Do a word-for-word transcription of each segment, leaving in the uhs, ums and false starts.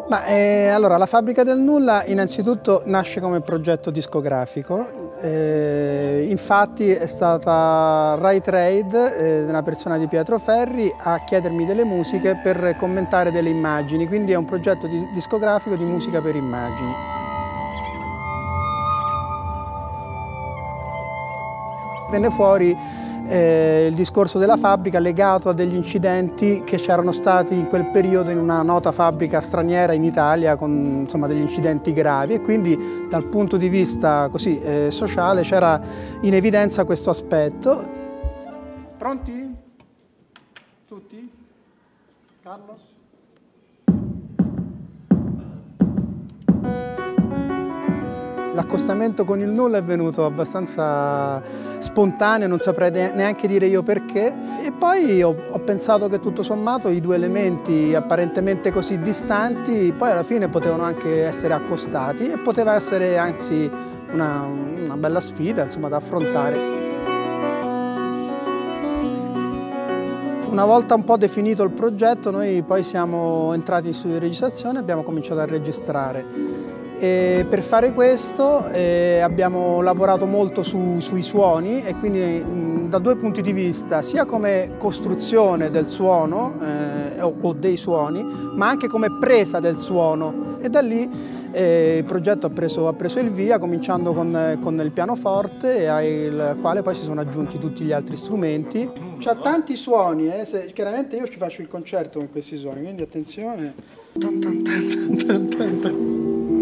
Ma, eh, allora, la Fabbrica del Nulla innanzitutto nasce come progetto discografico, eh, infatti è stata Rai Trade, eh, una persona di Pietro Ferri, a chiedermi delle musiche per commentare delle immagini, quindi è un progetto di, discografico di musica per immagini. Venne fuori Eh, il discorso della fabbrica legato a degli incidenti che c'erano stati in quel periodo in una nota fabbrica straniera in Italia con insomma, degli incidenti gravi, e quindi dal punto di vista così, eh, sociale c'era in evidenza questo aspetto. Pronti? Tutti? Carlos? L'accostamento con il Nulla è venuto abbastanza spontaneo, non saprei neanche dire io perché, e poi ho, ho pensato che tutto sommato i due elementi apparentemente così distanti poi alla fine potevano anche essere accostati e poteva essere anzi una, una bella sfida insomma, da affrontare. Una volta un po' definito il progetto, noi poi siamo entrati in studio di registrazione e abbiamo cominciato a registrare. E per fare questo eh, abbiamo lavorato molto su, sui suoni e quindi mh, da due punti di vista, sia come costruzione del suono eh, o, o dei suoni, ma anche come presa del suono, e da lì eh, il progetto ha preso, ha preso il via, cominciando con, con il pianoforte, al quale poi si sono aggiunti tutti gli altri strumenti. C'ha tanti suoni, eh, se, chiaramente io ci faccio il concerto con questi suoni, quindi attenzione. Tan, tan, tan, tan, tan, tan.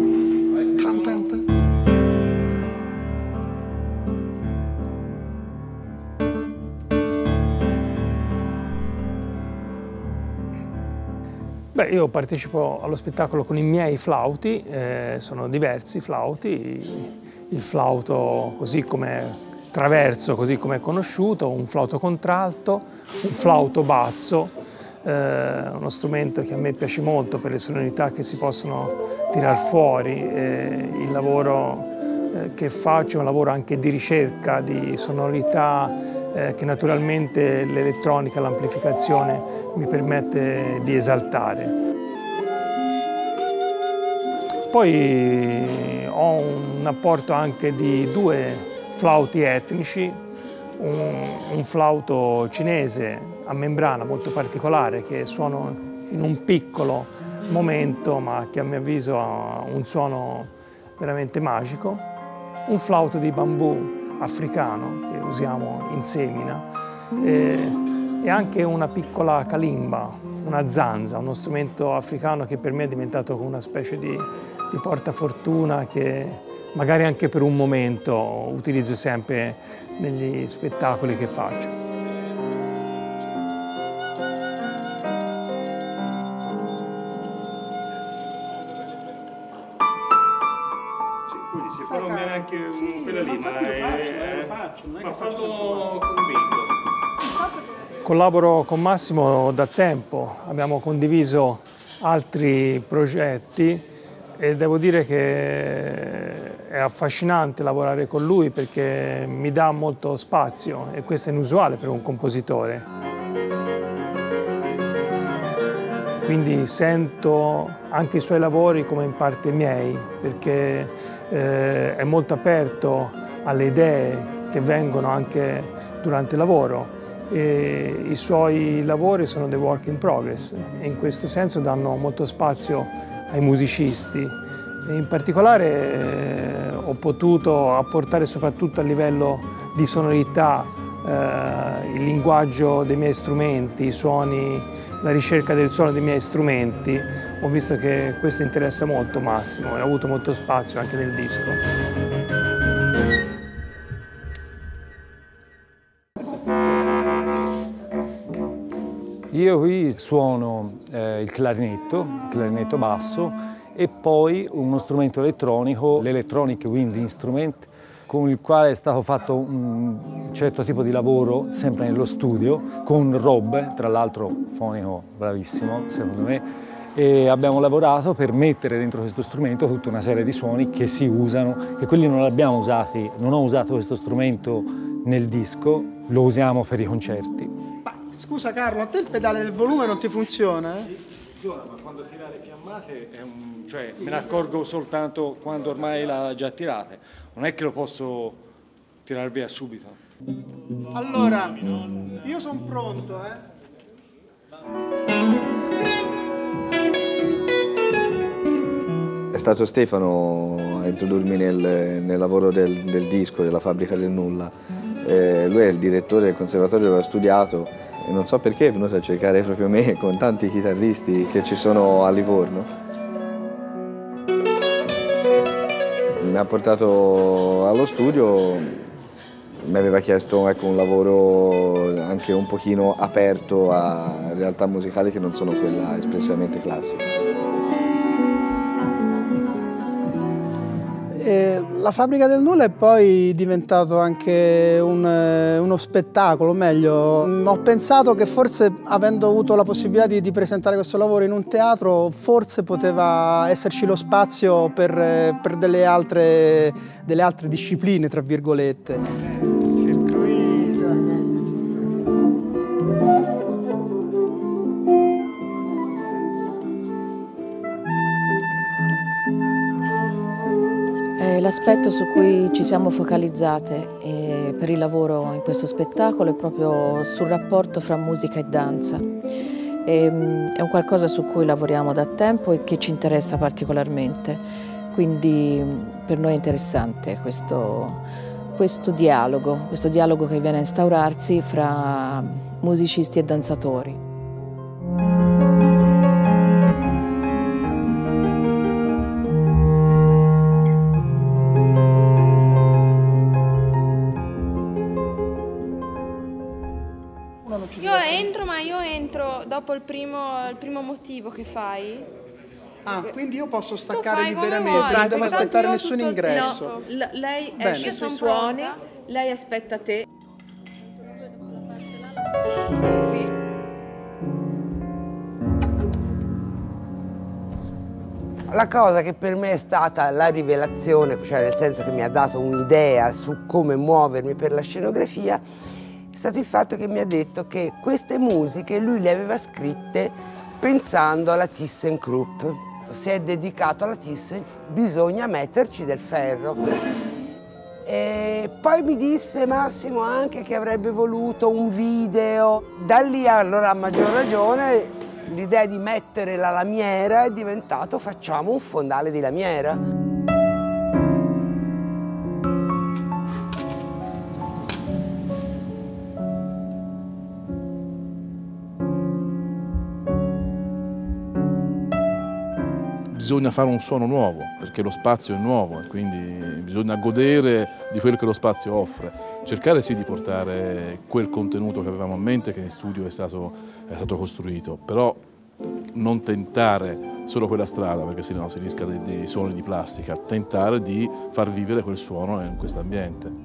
Beh, io partecipo allo spettacolo con i miei flauti, eh, sono diversi flauti, il flauto così come traverso, così come è conosciuto, un flauto contralto, un flauto basso, eh, uno strumento che a me piace molto per le sonorità che si possono tirar fuori. Eh, il lavoro eh, che faccio è un lavoro anche di ricerca di sonorità eh, che naturalmente l'elettronica, l'amplificazione mi permette di esaltare. Poi ho un apporto anche di due flauti etnici, un, un flauto cinese a membrana molto particolare che suono in un piccolo momento ma che a mio avviso ha un suono veramente magico, un flauto di bambù africano che usiamo in semina e, e anche una piccola kalimba, una zanza, uno strumento africano che per me è diventato una specie di, di portafortuna che magari anche per un momento utilizzo sempre negli spettacoli che faccio. Quindi se poi non viene anche sì, quella lì, ma lo è... faccio, lo faccio, non è ma che faccio fatto convinto. Collaboro con Massimo da tempo, abbiamo condiviso altri progetti e devo dire che è affascinante lavorare con lui perché mi dà molto spazio e questo è inusuale per un compositore. Quindi sento anche i suoi lavori come in parte miei, perché eh, è molto aperto alle idee che vengono anche durante il lavoro. E i suoi lavori sono dei work in progress e in questo senso danno molto spazio ai musicisti. E in particolare eh, ho potuto apportare soprattutto a livello di sonorità eh, il linguaggio dei miei strumenti, i suoni, la ricerca del suono dei miei strumenti. Ho visto che questo interessa molto Massimo e ha avuto molto spazio anche nel disco. Io qui suono eh, il clarinetto, il clarinetto basso e poi uno strumento elettronico, l'Electronic Wind Instrument, con il quale è stato fatto un certo tipo di lavoro, sempre nello studio, con Rob, tra l'altro fonico bravissimo secondo me, e abbiamo lavorato per mettere dentro questo strumento tutta una serie di suoni che si usano, e quelli non li abbiamo usati, non ho usato questo strumento nel disco, lo usiamo per i concerti. Ma scusa Carlo, a te il pedale del volume non ti funziona? Eh? funziona, ma quando tira le fiammate è un, cioè, me ne accorgo soltanto quando ormai l'ha già tirate. Non è che lo posso tirare via subito. Allora, io sono pronto, eh. È stato Stefano a introdurmi nel, nel lavoro del, del disco, della Fabbrica del Nulla. Eh, lui è il direttore del conservatorio dove ho studiato e non so perché è venuto a cercare proprio me con tanti chitarristi che ci sono a Livorno. Mi ha portato allo studio, mi aveva chiesto ecco, un lavoro anche un pochino aperto a realtà musicali che non sono quella espressivamente classica. E la Fabbrica del Nulla è poi diventato anche un, uno spettacolo, o meglio, ho pensato che forse avendo avuto la possibilità di, di presentare questo lavoro in un teatro, forse poteva esserci lo spazio per, per delle, altre, delle altre discipline, tra virgolette. L'aspetto su cui ci siamo focalizzate eh, per il lavoro in questo spettacolo è proprio sul rapporto fra musica e danza. E, è un qualcosa su cui lavoriamo da tempo e che ci interessa particolarmente, quindi per noi è interessante questo, questo dialogo, questo dialogo che viene a instaurarsi fra musicisti e danzatori. Io entro, ma io entro dopo il primo, il primo motivo che fai. Ah, quindi io posso staccare fai come liberamente, vuoi, non devo perché aspettare tanto io ho nessun tutto il ingresso. tempo. L- lei Bene. esce Io sui son suoni, pronta. lei aspetta te. Sì. La cosa che per me è stata la rivelazione, cioè nel senso che mi ha dato un'idea su come muovermi per la scenografia, è stato il fatto che mi ha detto che queste musiche lui le aveva scritte pensando alla ThyssenKrupp. Si è dedicato alla Thyssen, bisogna metterci del ferro. E poi mi disse Massimo anche che avrebbe voluto un video. Da lì allora a maggior ragione l'idea di mettere la lamiera è diventato facciamo un fondale di lamiera. Bisogna fare un suono nuovo, perché lo spazio è nuovo e quindi bisogna godere di quello che lo spazio offre. Cercare sì di portare quel contenuto che avevamo in mente, che in studio è stato, è stato costruito, però non tentare solo quella strada, perché sennò si rischia dei, dei suoni di plastica, tentare di far vivere quel suono in questo ambiente.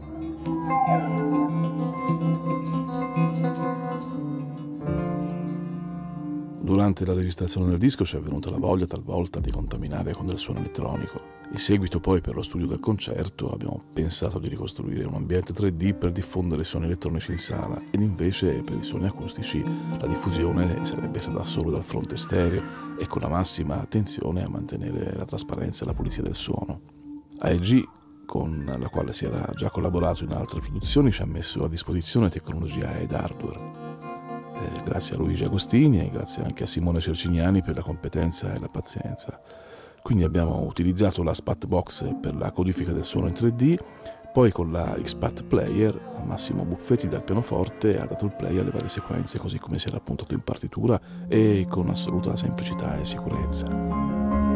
Durante la registrazione del disco ci è venuta la voglia talvolta di contaminare con del suono elettronico. In seguito poi per lo studio del concerto abbiamo pensato di ricostruire un ambiente tre D per diffondere i suoni elettronici in sala ed invece per i suoni acustici la diffusione sarebbe stata solo dal fronte stereo e con la massima attenzione a mantenere la trasparenza e la pulizia del suono. A E G, con la quale si era già collaborato in altre produzioni, ci ha messo a disposizione tecnologia ed hardware. Eh, grazie a Luigi Agostini e grazie anche a Simone Cercignani per la competenza e la pazienza. Quindi abbiamo utilizzato la Spatbox per la codifica del suono in tre D, poi con la X-Pat Player Massimo Buffetti dal pianoforte ha dato il play alle varie sequenze così come si era appuntato in partitura e con assoluta semplicità e sicurezza.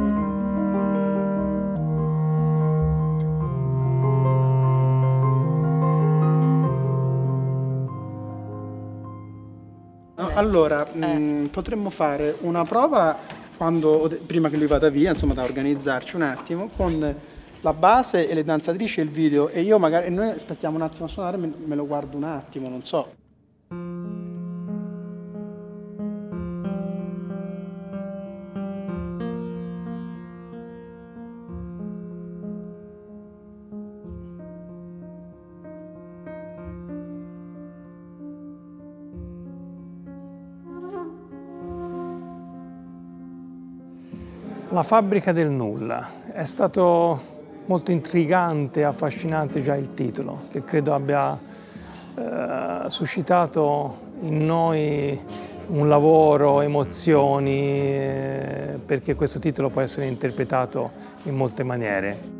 Allora, eh. mh, potremmo fare una prova quando, prima che lui vada via, insomma da organizzarci un attimo, con la base e le danzatrici e il video e io magari, e noi aspettiamo un attimo a suonare, me, me lo guardo un attimo, non so. La fabbrica del nulla. È stato molto intrigante e affascinante già il titolo, che credo abbia eh, suscitato in noi un lavoro, emozioni, eh, perché questo titolo può essere interpretato in molte maniere.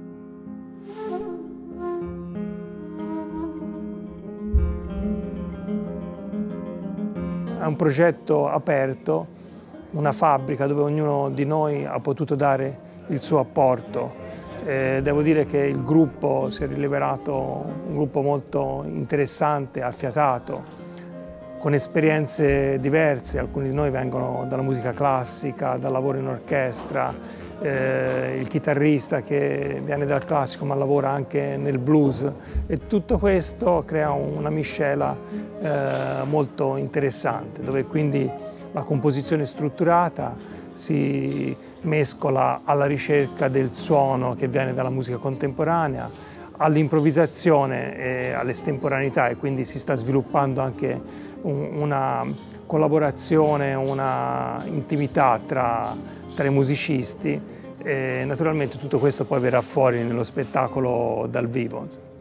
È un progetto aperto, una fabbrica dove ognuno di noi ha potuto dare il suo apporto. Eh, devo dire che il gruppo si è rivelato un gruppo molto interessante, affiatato, con esperienze diverse. Alcuni di noi vengono dalla musica classica, dal lavoro in orchestra, eh, il chitarrista che viene dal classico ma lavora anche nel blues, e tutto questo crea una miscela eh, molto interessante, dove quindi la composizione strutturata si mescola alla ricerca del suono che viene dalla musica contemporanea, all'improvvisazione e all'estemporaneità, e quindi si sta sviluppando anche un, una collaborazione, una intimità tra, tra i musicisti, e naturalmente tutto questo poi verrà fuori nello spettacolo dal vivo.